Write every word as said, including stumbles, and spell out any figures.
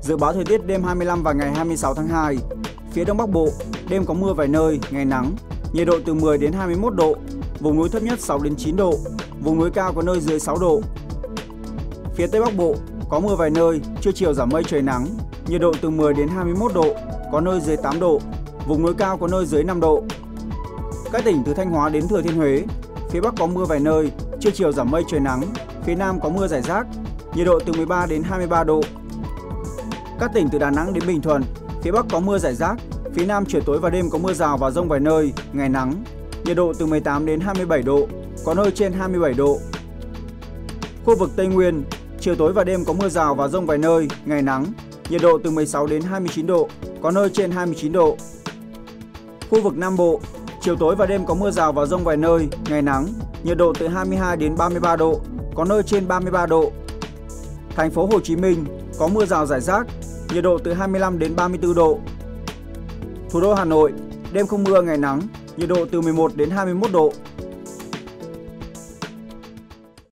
Dự báo thời tiết đêm hai mươi lăm và ngày hai mươi sáu tháng hai. Phía Đông Bắc Bộ, đêm có mưa vài nơi, ngày nắng, nhiệt độ từ mười đến hai mươi mốt độ, vùng núi thấp nhất sáu đến chín độ, vùng núi cao có nơi dưới sáu độ. Phía Tây Bắc Bộ, có mưa vài nơi, trưa chiều giảm mây trời nắng, nhiệt độ từ mười đến hai mươi mốt độ, có nơi dưới tám độ, vùng núi cao có nơi dưới năm độ. Các tỉnh từ Thanh Hóa đến Thừa Thiên Huế, phía Bắc có mưa vài nơi, trưa chiều giảm mây trời nắng, phía Nam có mưa rải rác, nhiệt độ từ mười ba đến hai mươi ba độ. Các tỉnh từ Đà Nẵng đến Bình Thuận, phía Bắc có mưa rải rác, phía Nam chiều tối và đêm có mưa rào và dông vài nơi, ngày nắng, nhiệt độ từ mười tám đến hai mươi bảy độ, có nơi trên hai mươi bảy độ. Khu vực Tây Nguyên, chiều tối và đêm có mưa rào và dông vài nơi, ngày nắng, nhiệt độ từ mười sáu đến hai mươi chín độ, có nơi trên hai mươi chín độ. Khu vực Nam Bộ, chiều tối và đêm có mưa rào và dông vài nơi, ngày nắng, nhiệt độ từ hai mươi hai đến ba mươi ba độ, có nơi trên ba mươi ba độ. Thành phố Hồ Chí Minh có mưa rào rải rác, nhiệt độ từ hai mươi lăm đến ba mươi tư độ. Thủ đô Hà Nội, đêm không mưa ngày nắng, nhiệt độ từ mười một đến hai mươi mốt độ,